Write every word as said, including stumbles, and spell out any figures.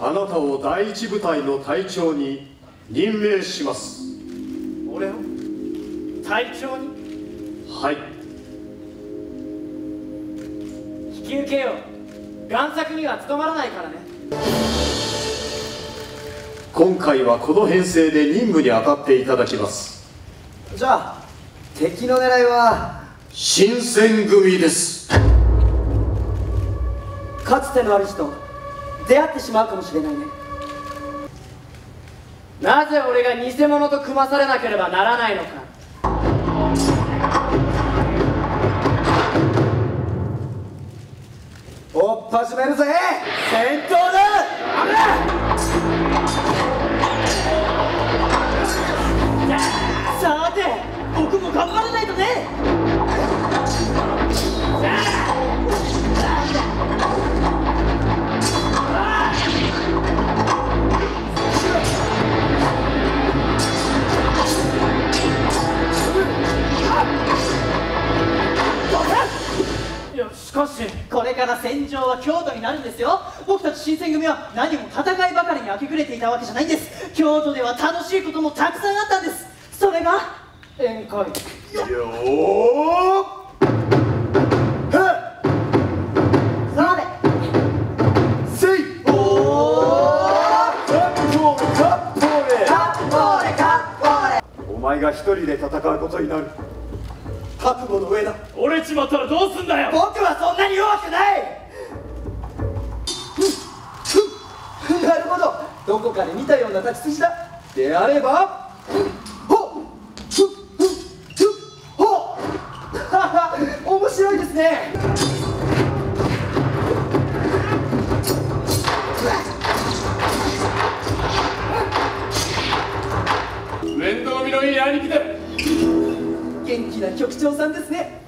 あなたを第一部隊の隊長に任命します。 俺を隊長に？ はい。 引き受けよう。贋作には務まらないからね。 今回はこの編成で任務に当たっていただきます。 じゃあ敵の狙いは新選組です。 かつての主と出会ってしまうかもしれないね。 なぜ俺が偽物と組まされなければならないのか。 おっ始めるぜ。 戦闘だ。さて僕も頑張らないとね。しかしこれから戦場は京都になるんですよ。僕たち新選組は何も戦いばかりに明け暮れていたわけじゃないんです。京都では楽しいこともたくさんあったんです。それが宴会。 よーさてせいおーカッポーレカッポーレカッポーレカッポーレ。 お前が一人で戦うことになる。覚悟の上だ。 折れちまったらどうすんだよ。 僕はそんなに弱くない。なるほど、どこかで見たような立ち筋だ。であればほっほっ面白いですね。 面倒見のいい兄貴だ。 元気な局長さんですね。